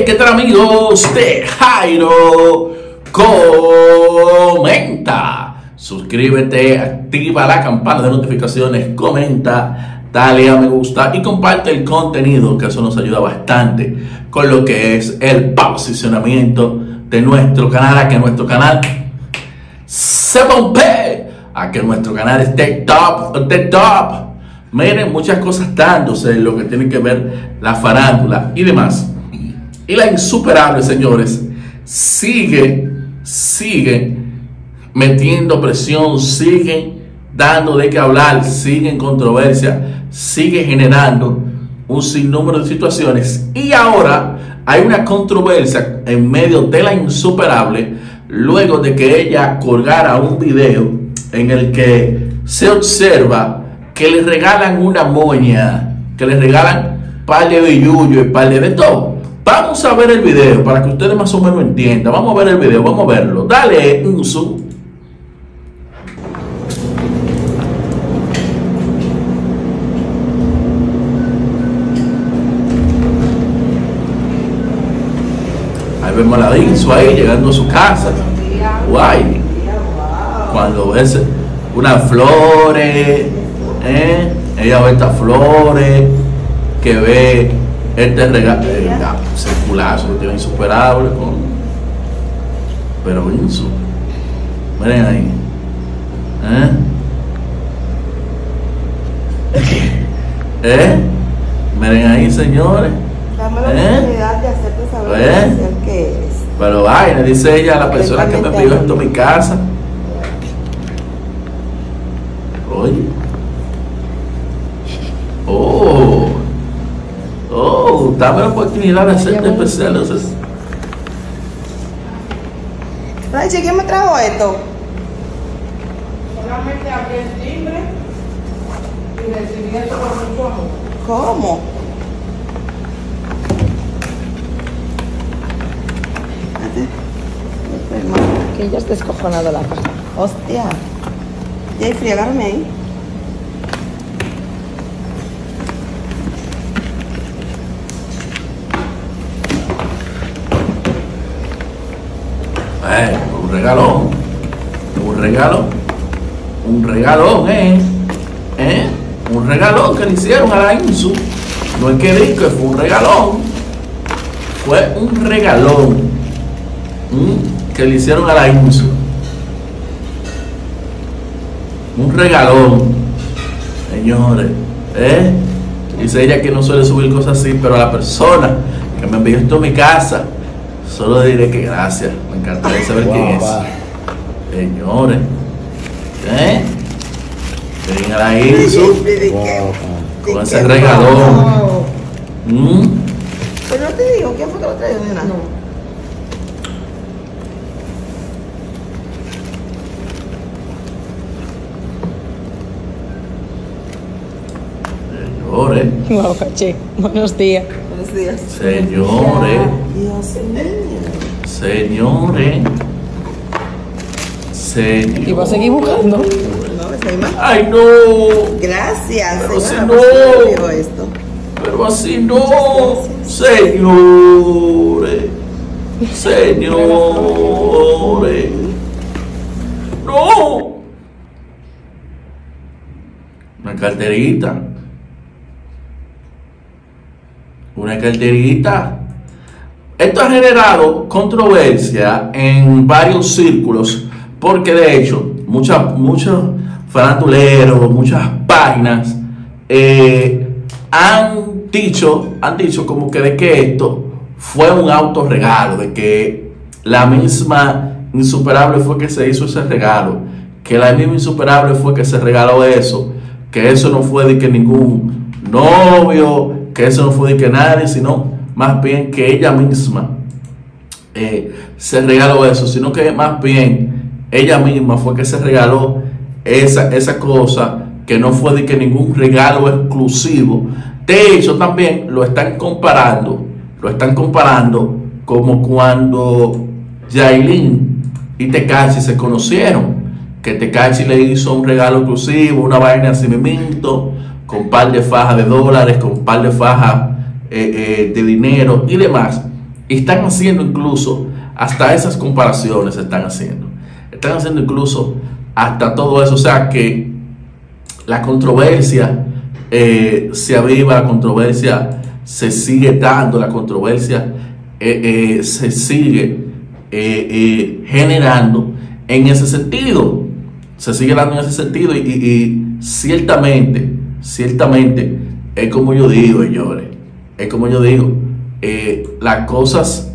Hey, ¿qué tal amigos de Jairo Comenta? Suscríbete, activa la campana de notificaciones, comenta, dale a me gusta y comparte el contenido, que eso nos ayuda bastante con lo que es el posicionamiento de nuestro canal, a que nuestro canal se bombee, a que nuestro canal esté top. Miren, muchas cosas dándose en lo que tiene que ver la farándula y demás. Y la insuperable, señores, sigue metiendo presión, sigue dando de qué hablar, sigue en controversia, sigue generando un sinnúmero de situaciones. Y ahora hay una controversia en medio de la insuperable, luego de que ella colgara un video en el que se observa que le regalan una moña, que le regalan par de billuyo y par de todo. Vamos a ver el video para que ustedes más o menos entiendan. Vamos a ver el video, vamos a verlo. Dale un zoom. Ahí vemos a la Insu ahí llegando a su casa. Guay. Cuando ves unas flores, ella ve estas flores, que ve este regalo, circulazo que tiene insuperable con, pero Insu, miren ahí, miren ahí, señores. Dame la oportunidad de hacerte saber qué es. Pero vaina, dice ella, la persona que me envió esto a mi casa. Oye. Dame la oportunidad de hacerte especial. Raichi, ¿quién me trajo esto? Solamente abrí el timbre y recibí esto con mucho amor. ¿Cómo? Que ya has descojonado la caja. Hostia. Jeffrey, agárrame ahí. Un regalón, un regalón, un regalón que le hicieron a la Insu. No es que digo que fue un regalón, fue un regalón que le hicieron a la Insu. Un regalón, señores, dice ella que no suele subir cosas así, pero a la persona que me envió esto a mi casa, solo diré que gracias. Me encantaría saber quién es. Señores, ven a la Insu con ese regalón. Pero no te digo, ¿quién fue que lo trajo, nena? No. Señores, Wow, caché. Buenos días. Buenos días. señores, Dios mío. señores. ¿Y vas a seguir buscando? No, esa imagen. Ay, no. Gracias, Pero señora. si ¿Por qué no. me envió esto? Pero así no, señores, señores, no. Una carterita. Una carterita. Esto ha generado controversia en varios círculos, porque de hecho muchos faranduleros, muchas páginas han dicho como que de que esto fue un autorregalo, de que la misma insuperable fue que se hizo ese regalo, que la misma insuperable fue que se regaló eso, que eso no fue de que ningún novio, que eso no fue de que nadie, sino más bien que ella misma se regaló eso, sino que más bien ella misma fue que se regaló esa cosa, que no fue de que ningún regalo exclusivo. De hecho, también lo están comparando como cuando Yailin y Tekashi se conocieron, que Tekashi le hizo un regalo exclusivo, una vaina así mismo, con un par de fajas de dólares, con un par de fajas de dinero y demás. Y están haciendo incluso, hasta esas comparaciones están haciendo. Están haciendo incluso hasta todo eso. O sea que la controversia se aviva, la controversia se sigue dando, la controversia se sigue generando en ese sentido. Se sigue dando en ese sentido y ciertamente, es como yo digo, señores, es como yo digo, las cosas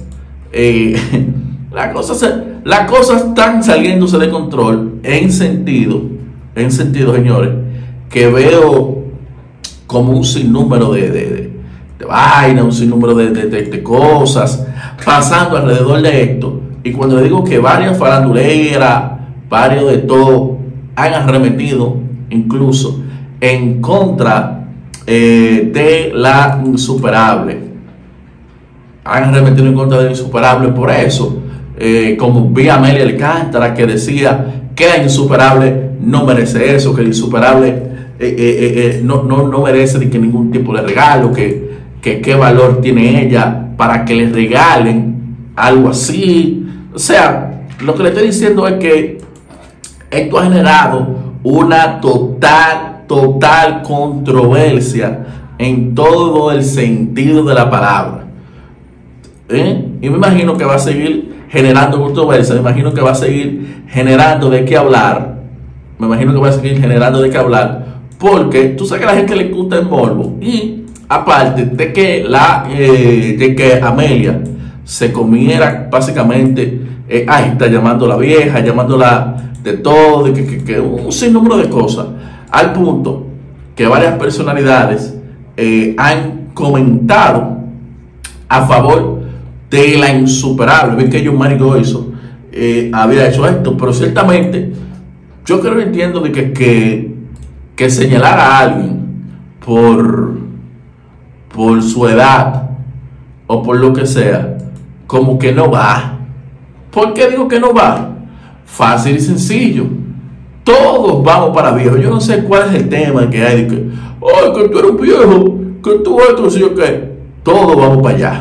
están saliéndose de control en sentido, señores, que veo como un sinnúmero de vainas, un sinnúmero de cosas pasando alrededor de esto. Y cuando le digo que varias faranduleras, varios de todo, han arremetido incluso en contra de la Insuperable, han arremetido en contra de la Insuperable por eso, como vi a Amelia Alcántara, que decía que la Insuperable no merece eso, que la Insuperable no merece ni que ningún tipo de regalo, que qué valor tiene ella para que le regalen algo así. O sea, lo que le estoy diciendo es que esto ha generado una total controversia en todo el sentido de la palabra. Y me imagino que va a seguir generando controversia, me imagino que va a seguir generando de qué hablar, porque tú sabes que a la gente le gusta el morbo. Y aparte de que Amelia se comiera básicamente, está llamando a la vieja, llamándola de todo, de que un sinnúmero de cosas, al punto que varias personalidades han comentado a favor de la Insuperable. Ven que John Mari Goizo había hecho esto, pero ciertamente yo creo que entiendo de que señalar a alguien por su edad o por lo que sea, como que no va. ¿Por qué digo que no va? Fácil y sencillo. Todos vamos para viejos. Yo no sé cuál es el tema que hay de que, ay, que tú eres un viejo, que tú esto, sí o qué. Todos vamos para allá.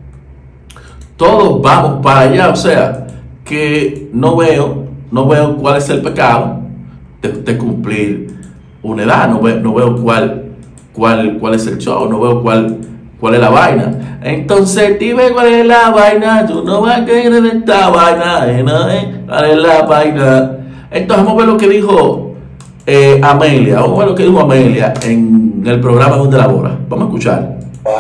Todos vamos para allá. O sea, que no veo cuál es el pecado de cumplir una edad. No veo cuál es el show. No veo cuál es la vaina. Entonces dime cuál es la vaina. Tú no vas a querer de esta vaina. ¿Cuál es la vaina? Entonces vamos a ver lo que dijo Amelia. Vamos a ver lo que dijo Amelia en el programa donde labora. Vamos a escuchar.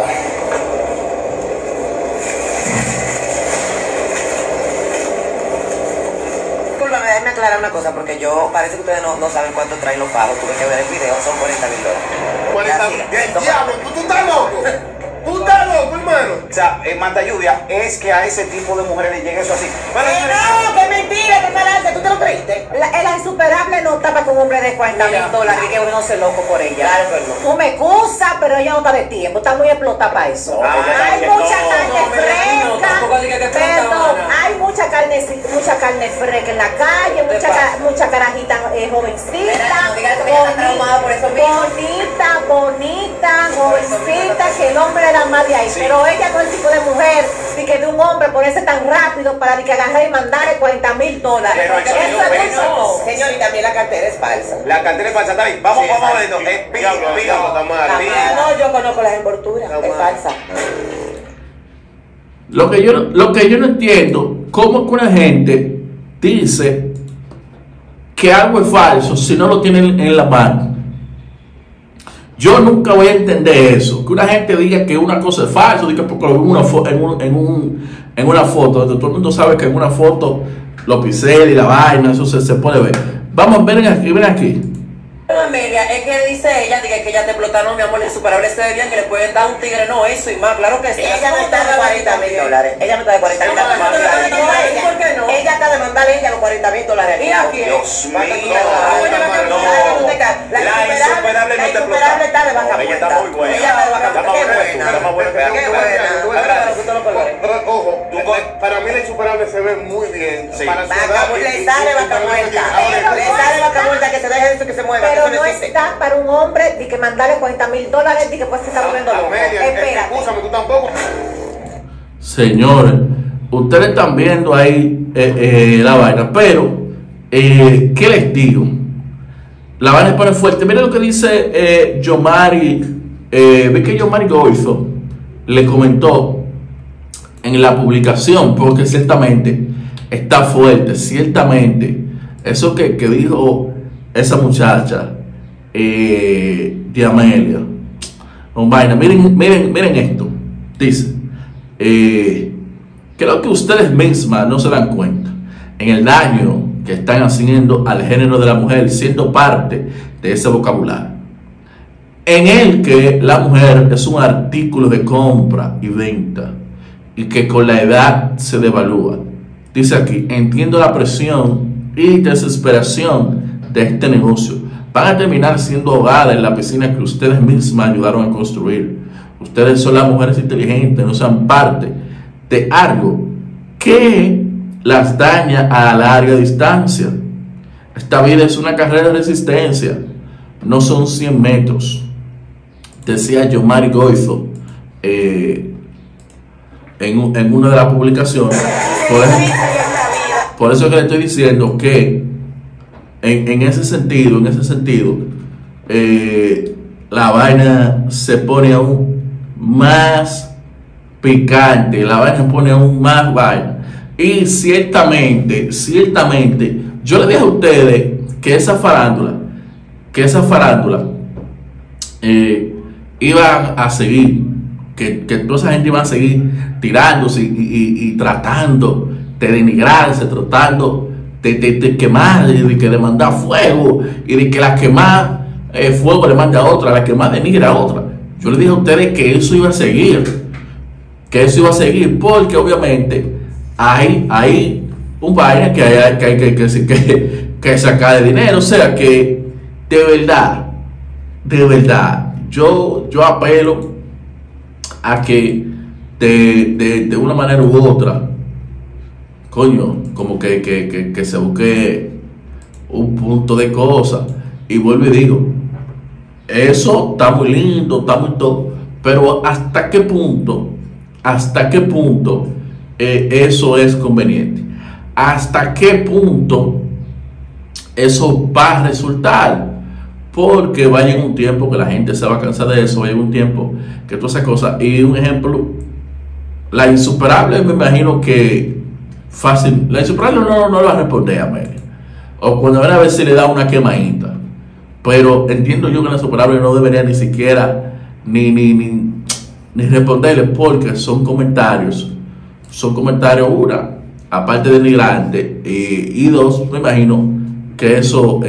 Disculpame, déjame aclarar una cosa, porque parece que ustedes no saben cuánto traen los pagos. Tuve que ver el video, son $40,000. $40,000. Diablo, ¿tú estás loco? ¿Tú estás loco, hermano? O sea, Manta Lluvia, es que a ese tipo de mujeres le llega eso así. No, que mentira, que falante, ¿tú te lo creíste? La Insuperable no está para que un hombre de $40,000 y que uno se loco por ella. Claro, pero no. Tú me excusas, pero ella no está de tiempo, está muy explotada para eso. No, hay mucha carne fresca, perdón, hay mucha carne fresca en la calle, mucha carajita jovencita, bonita, jovencita, que el hombre era más de ahí, pero ella no es el tipo de mujer ni que de un hombre ponerse tan rápido para que agarre y mandarle $40,000. Pero eso es mucho. señor, y también la cartera es falsa. La cartera es falsa, está bien. Vamos a ver esto. No, yo conozco las envolturas, es falsa. Lo que yo no entiendo, cómo que una gente dice que algo es falso si no lo tienen en la mano. Yo nunca voy a entender eso, que una gente diga que una cosa es falso, diga porque lo vi en una foto, donde todo el mundo sabe que en una foto los píxeles y la vaina, eso se puede ver. Vamos, ven aquí. Amelia, es que dice ella, que ella te explotaron, mi amor, Insuperable se ve bien, que le pueden dar un tigre, no, eso y más, claro que sí. Ella no está de $40,000. Ella no está de $40,000. ¿Por qué no? Ella está demandando a ella los $40,000. ¿Y a quién? Dios mío. La Insuperable no te Insuperable está de vaca. Ella está muy buena. Ella está de vaca. Qué Pero, ojo, para mí la Insuperable se ve muy bien. Sí. Le sale vaca muerta. Le sale vaca muerta, que se deje eso, que se mueva. Pero no está para un hombre de que mandarle $40,000 y que pues se está volviendo loco. Amelia, Espérate. escúchame, tú tampoco. Señores, ustedes están viendo ahí la vaina, pero ¿qué les digo? La vaina se pone fuerte. Miren lo que dice Yomari. Ve que Yomari Goizo le comentó en la publicación, porque ciertamente está fuerte, ciertamente. Eso que dijo esa muchacha de Amelia. Vaina. Miren esto. Dice creo que ustedes mismas no se dan cuenta en el daño que están haciendo al género de la mujer, siendo parte de ese vocabulario en el que la mujer es un artículo de compra y venta y que con la edad se devalúa. Dice aquí: entiendo la presión y desesperación de este negocio. Van a terminar siendo ahogadas en la piscina que ustedes mismas ayudaron a construir. Ustedes son las mujeres inteligentes, no sean parte de algo que las daña a larga distancia. Esta vida es una carrera de resistencia, no son 100 metros. Decía Yomari Goizo en una de las publicaciones. Por eso que le estoy diciendo que en ese sentido, la vaina se pone aún más picante, la vaina se pone aún más vaina. Y ciertamente, yo le dije a ustedes que esa farándula iba a seguir, que toda esa gente iba a seguir tirándose y tratando de denigrarse, tratando de quemar, y de mandar fuego, y de que la que más fuego le mande a otra, la que más denigra a otra. Yo le dije a ustedes que eso iba a seguir, porque obviamente hay un vaina que hay que sacar de dinero. O sea que de verdad yo apelo a que de una manera u otra, coño, como que se busque un punto de cosas. Y vuelvo y digo, eso está muy lindo, está muy todo, pero ¿hasta qué punto eso es conveniente? ¿Hasta qué punto eso va a resultar? Porque va a llegar un tiempo que la gente se va a cansar de eso, va a llegar un tiempo que todas esas cosas. Y un ejemplo, la Insuperable, me imagino que fácil, la Insuperable no lo va a responder a Amelia, o cuando van a ver si le da una quemadita. Pero entiendo yo que la Insuperable no debería ni siquiera ni responderle, porque son comentarios, una, aparte de migrante, y dos, me imagino que eso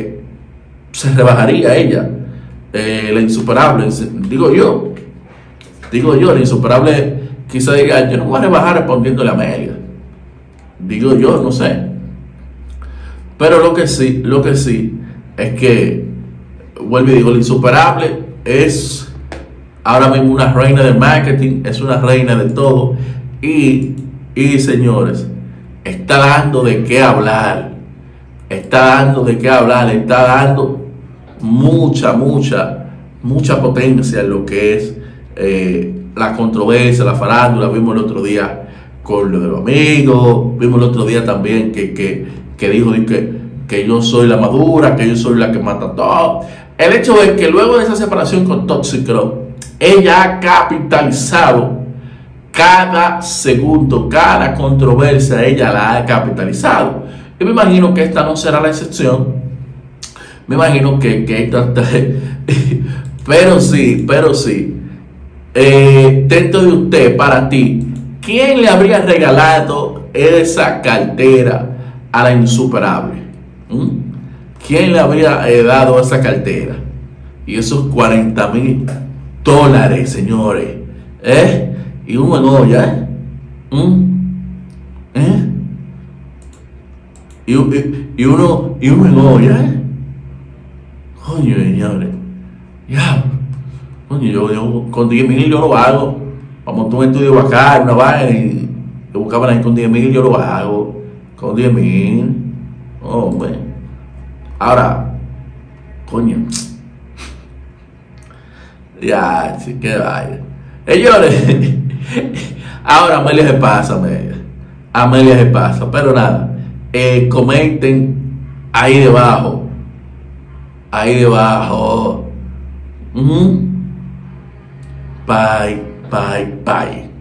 se rebajaría a ella, la Insuperable, digo yo, la Insuperable quizá diga: yo no voy a rebajar respondiéndole a Amelia, digo yo, no sé. Pero lo que sí es que, vuelvo y digo, la Insuperable es ahora mismo una reina del marketing, es una reina de todo, y señores, está dando de qué hablar, está dando mucha potencia en lo que es la controversia, la farándula. Vimos el otro día con lo de los amigos, vimos el otro día también que dijo que yo soy la madura, que yo soy la que mata todo. El hecho es que luego de esa separación con Toxic Girl, ella ha capitalizado cada segundo, cada controversia, ella la ha capitalizado. Y me imagino que esta no será la excepción. Me imagino que esta pero sí, dentro de usted, para ti, ¿quién le habría regalado esa cartera a la Insuperable? ¿Quién le habría dado esa cartera y esos $40,000, señores? Y uno en olla, y uno en olla, coño, señores, ya, coño, yo con 10,000 yo lo hago. Vamos a un estudio bacán, una vaina, y yo buscaba ahí con 10,000, yo lo hago con 10,000. Hombre, ahora, coño, ya, sí que vaya. Señores, Ahora Amelia se pasa, Amelia se pasa. Pero nada, comenten ahí debajo. Ahí debajo. Bye, bye, bye.